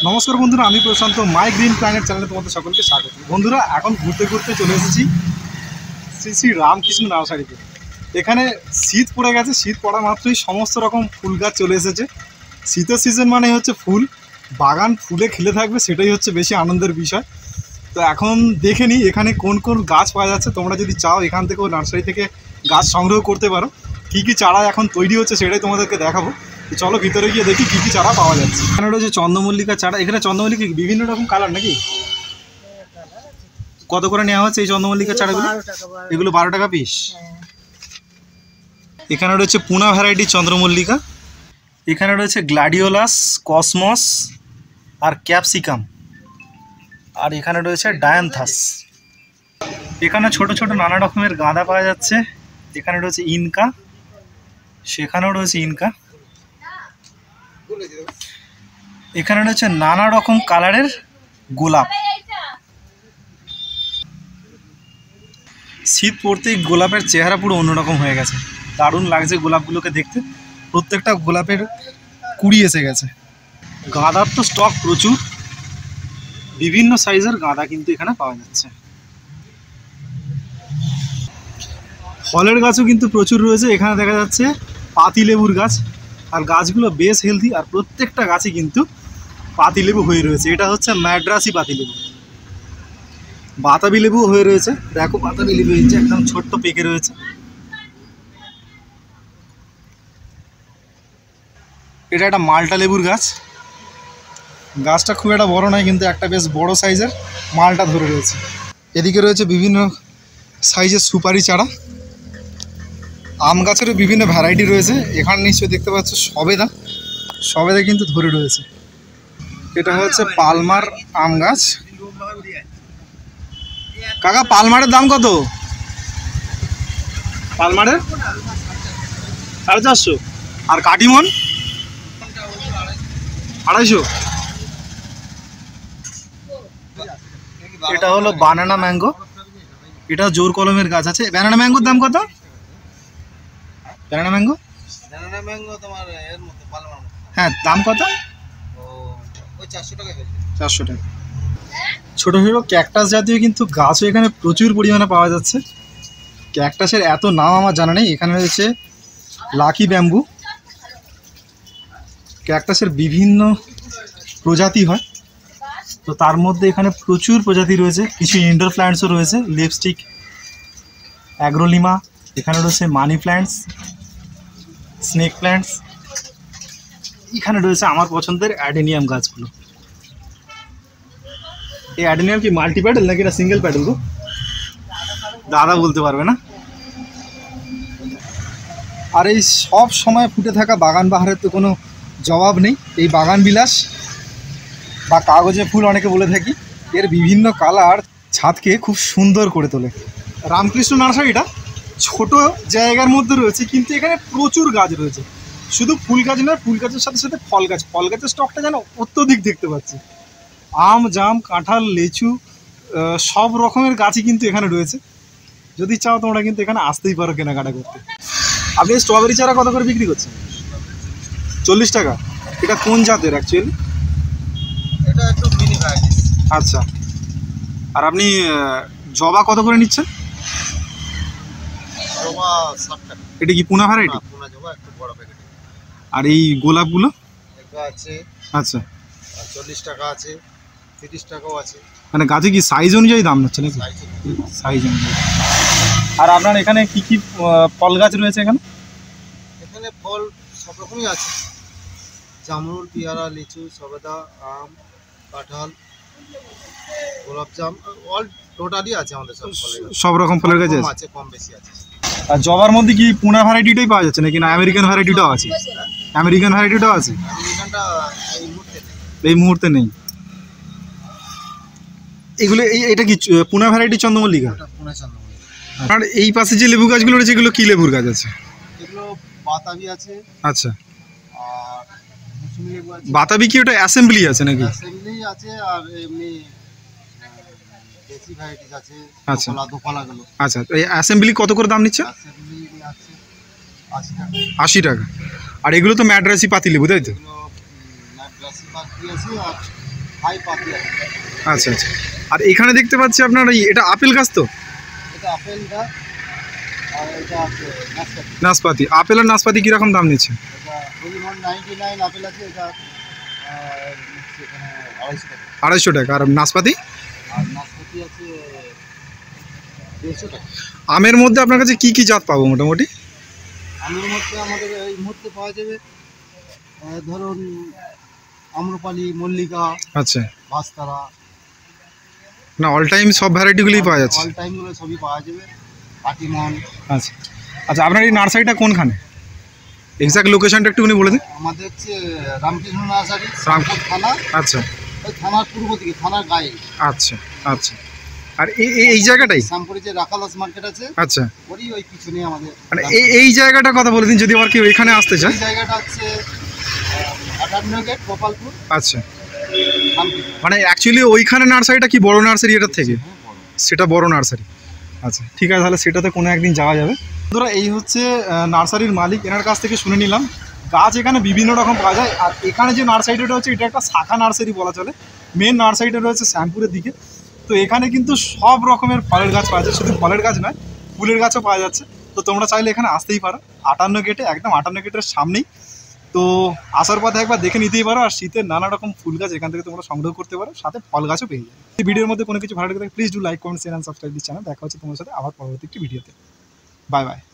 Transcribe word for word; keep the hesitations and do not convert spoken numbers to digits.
নমস্কার বন্ধুরা, আমি প্রশান্ত মাই গ্রিন প্ল্যানেট চ্যানেলে তোমাদের সকলকে স্বাগত। বন্ধুরা, এখন ঘুরতে ঘুরতে চলে এসেছি শ্রী শ্রী রামকৃষ্ণ নার্সারিতে। এখানে শীত পড়ে গেছে, শীত পড়া মাত্রই সমস্ত রকম ফুল গাছ চলে এসেছে। শীতের সিজন মানে হচ্ছে ফুল, বাগান ফুলে খেলে থাকবে, সেটাই হচ্ছে বেশি আনন্দের বিষয়। তো এখন দেখে নিই এখানে কোন কোন গাছ পাওয়া যাচ্ছে। তোমরা যদি চাও এখান থেকেও নার্সারি থেকে গাছ সংগ্রহ করতে পারো। কী কী চারা এখন তৈরি হচ্ছে সেটাই তোমাদেরকে দেখাবো। চলো ভিতরে গিয়ে দেখি কী কী চারা পাওয়া যাচ্ছে। এখানে রয়েছে চন্দ্রমল্লিকা চারা। এখানে চন্দ্রমল্লিকা বিভিন্ন রকম কালার নাকি? কত করে নেওয়া হচ্ছে এই চন্দ্রমল্লিকা চারাগুলো? এগুলো বারো টাকা পিস। এখানে রয়েছে পুনা ভ্যারাইটি চন্দ্রমল্লিকা। এখানে রয়েছে গ্ল্যাডিওলাস, কসমস আর ক্যাপসিকাম। আর এখানে রয়েছে ডায়ান্থাস। এখানে ছোট ছোট নানা রকমের গাঁদা পাওয়া যাচ্ছে। এখানে রয়েছে ইনকা, সেখানেও রয়েছে ইনকা। এখানে রয়েছে নানা রকম কালারের গোলাপ। শীত পড়তেই গোলাপের চেহারা পুরো অন্যরকম হয়ে গেছে, দারুণ লাগছে গোলাপগুলোকে দেখতে। প্রত্যেকটা গোলাপের কুড়ি এসে গেছে। গাঁদার তো স্টক প্রচুর, বিভিন্ন সাইজের গাঁদা কিন্তু এখানে পাওয়া যাচ্ছে। ফলের গাছও কিন্তু প্রচুর রয়েছে। এখানে দেখা যাচ্ছে পাতিলেবুর গাছ, আর গাছগুলো বেশ হেলদি, আর প্রত্যেকটা গাছে কিন্তু পাতিলেবু হয়ে রয়েছে। এটা হচ্ছে ম্যাড্রাসি পাতিলেবু। বাতাবি লেবু হয়ে রয়েছে, দেখো বাতাবি লেবু হয়েছে, একদম ছোট্ট পেকে রয়েছে। এটা একটা মালটা লেবুর গাছ। গাছটা খুব একটা বড় নয়, কিন্তু একটা বেশ বড় সাইজের মালটা ধরে রয়েছে। এদিকে রয়েছে বিভিন্ন সাইজের সুপারি চারা। আম গাছেরও বিভিন্ন ভ্যারাইটি রয়েছে। এখানে নিশ্চয়ই দেখতে পাচ্ছ সবেদা, সবেদা কিন্তু ধরে রয়েছে। এটা হচ্ছে পালমার আম গাছ। কাকা, পালমারের দাম কত? পালমারের সাড়ে চারশো। আর কাটিমন আড়াইশো। এটা হলো বানানা ম্যাঙ্গো। এটা জোর কলমের গাছ আছে। ব্যানানা ম্যাঙ্গোর দাম কত? ব্যানানা ম্যাঙ্গো ব্যানানা ম্যাঙ্গো তোমার এর মতো পালমার মতো। হ্যাঁ, দাম কত? ও ওই চারশো টাকা। চারশো টাকা। ছোটো ছোটো ক্যাকটাস জাতীয় কিন্তু গাছও এখানে প্রচুর পরিমাণে পাওয়া যাচ্ছে। ক্যাকটাসের এত নাম আমার জানা নেই। এখানে রয়েছে লাকি ব্যাম্বু। ক্যাকটাসের বিভিন্ন প্রজাতি হয়, তো তার মধ্যে এখানে প্রচুর প্রজাতি রয়েছে। কিছু ইনডোর প্ল্যান্টসও রয়েছে, লিপস্টিক, অ্যাগ্রোলিমা। এখানে রয়েছে মানি প্ল্যান্টস, স্নেক প্ল্যান্টস। এখানে রয়েছে আমার পছন্দের অ্যাডেনিয়াম গাছগুলো। এই অ্যাডেনিয়াম কি মাল্টি প্যাডেল নাকি এটা সিঙ্গেল প্যাডেল গো? দাদা বলতে পারবে না। আর এই সব সময় ফুটে থাকা বাগান বাহারের তো কোনো জবাব নেই। এই বাগান বিলাস বা কাগজে ফুল অনেকে বলে থাকি, এর বিভিন্ন কালার ছাদকে খুব সুন্দর করে তোলে। রামকৃষ্ণ নার্সারিটা ছোট জায়গার মধ্যে রয়েছে, কিন্তু এখানে প্রচুর গাছ রয়েছে। শুধু ফুল গাছ নয়, ফুল গাছের সাথে সাথে ফল গাছ। ফল গাছের স্টকটা যেন অত্যধিক দেখতে পাচ্ছি। আম, জাম, কাঁঠাল, লিচু সব রকমের গাছই কিন্তু এখানে রয়েছে। যদি চাও তোমরা কিন্তু এখানে আসতেই পারো কেনাকাটা করতে। আপনি স্ট্রবেরি চারা কত করে বিক্রি করছেন? চল্লিশ টাকা। এটা কোন জাতের অ্যাকচুয়ালি? এটা একটু মিনি ভ্যারাইটি। আচ্ছা। আর আপনি জবা কত করে নিচ্ছেন? জবা ষাট টাকা। এটা কি পুনা ভ্যারাইটি? পুনা জবা একটু বড় প্যাকেট। আর এই গোলাপগুলো? এটা আছে আচ্ছা চল্লিশ টাকা আছে, তিরিশ টাকাও আছে। মানে গাছে কি সাইজ অনুযায়ী দাম হচ্ছে নাকি? সাইজ অনুযায়ী। আর আপনার এখানে কি কি ফল গাছ রয়েছে? এখানে এখানে ফল সব রকমই আছে। জামরুল, পেয়ারা, লিচু, সবেদা, আম, কাঁঠাল, গোলাপজাম, অল টোটালি আছে আমাদের সব ফলের গাছ। সব রকম ফলের গাছ আছে, কম বেশি আছে। আর জবার মধ্যে কি পুনা ভ্যারাইটিটাই পাওয়া যাচ্ছে নাকি না আমেরিকান ভ্যারাইটিটাও আছে? আমেরিকান ভ্যারাইটিটাও আছে। আমেরিকানটা এই মুহূর্তে নেই। এই মুহূর্তে নেই। এগুলো এই এটা কি পুনা ভ্যারাইটি চন্দ্রমল্লিকা? পুনা চন্দ্রমল্লিকা। আর এই পাশে যে লেবু গাছগুলো রয়েছে এগুলো কি লেবুর গাছ আছে? এগুলো বাতাবি আছে। আচ্ছা। আর মৌসুমী লেবু আছে। বাতাবি কি ওটা অ্যাসেম্বলি আছে নাকি? অ্যাসেম্বলি আছে, আর এমনি দেশি ভ্যারাইটিস আছে। আচ্ছা, দোপালাগুলো। আচ্ছা, এই অ্যাসেম্বলি কত করে দাম নিচ্ছে? অ্যাসেম্বলি আছে আশি টাকা। আশি টাকা। আর এগুলো তো ম্যাড্রাসি পাতিলেবু, তাই তো? ম্যাড্রাসি পাতি আছে, আর হাই পাতি আছে। আচ্ছা আচ্ছা। আর এখানে দেখতে পাচ্ছি আপনার এই এটা আপেল গাছ তো? এটা আপেল গাছ আর এটা আছে নাশপাতি। নাশপাতি। আপেল আর নাশপাতি কীরকম দাম নিচ্ছে? এটা হরিমন নাইনটি নাইন আপেল আছে, এটা আর সেখানে আড়াইশো টাকা। আড়াইশো টাকা। আর নাশপাতি? আর নাশপাতি আছে দেড়শো টাকা। আমের মধ্যে আপনার কাছে কি কি জাত পাবো মোটামুটি? আমের মধ্যে আমাদের এই মুহূর্তে পাওয়া যাবে আহ, ধরুন আম্রপালি, মল্লিকা, আচ্ছা। ভাস্তারা, না অল টাইম সব ভ্যারাইটিগুলোই পাওয়া যাচ্ছে? অল টাইমগুলো সবই পাওয়া যাবে। পাটিমন। আচ্ছা আচ্ছা। আপনার এই নার্সারিটা কোনখানে, এক্সাক্ট লোকেশনটা একটুখানি বলে দিন। আমাদের হচ্ছে রামকৃষ্ণ নার্সারি, রাম- রামপুর থানা। আচ্ছা ওই থানার পূর্ব দিকে, থানার গায়ে। আচ্ছা আচ্ছা। আর এই এই- এই জায়গাটাই? শ্যামপুরে যে রাখালাস মার্কেট আছে, আচ্ছা। ওরই ওই পিছনে আমাদের। মানে এই এই জায়গাটা কথা বলে দিন যদি আবার কেউ এখানে আসতে চায়। এই জায়গাটা হচ্ছে আটান্ন গেট, গোপালপুর, আচ্ছা। রামকৃষ্ণ। মানে অ্যাকচুয়ালি ওইখানে নার্সারিটা কি বড় নার্সারি এটার থেকে? হ্যাঁ, বড়। সেটা বড় নার্সারি। আচ্ছা ঠিক আছে, তাহলে সেটাতে কোনো একদিন যাওয়া যাবে। বন্ধুরা এই হচ্ছে নার্সারির মালিক, এনার কাছ থেকে শুনে নিলাম গাছ এখানে বিভিন্ন রকম পাওয়া যায়। আর এখানে যে নার্সারিটা হচ্ছে এটা একটা শাখা নার্সারি বলা চলে। মেন নার্সারিটা রয়েছে শ্যামপুরের দিকে। তো এখানে কিন্তু সব রকমের ফলের গাছ পাওয়া যায়, শুধু ফলের গাছ নয় ফুলের গাছও পাওয়া যাচ্ছে। তো তোমরা চাইলে এখানে আসতেই পারো, আটান্ন গেটে, একদম আটান্ন গেটের সামনেই। তো আসার পথে একবার দেখে নিতেই পারো। আর শীতের নানা রকম ফুল গাছ এখান থেকে তোমরা সংগ্রহ করতে পারো, সাথে ফল গাছও পেয়ে যাবে। এই ভিডিওর মধ্যে কোনো কিছু ভালো লাগে please do like, comment, share and subscribe this channel. দেখা হচ্ছে তোমার সাথে আবার পরবর্তী একটি ভিডিওতে। Bye by.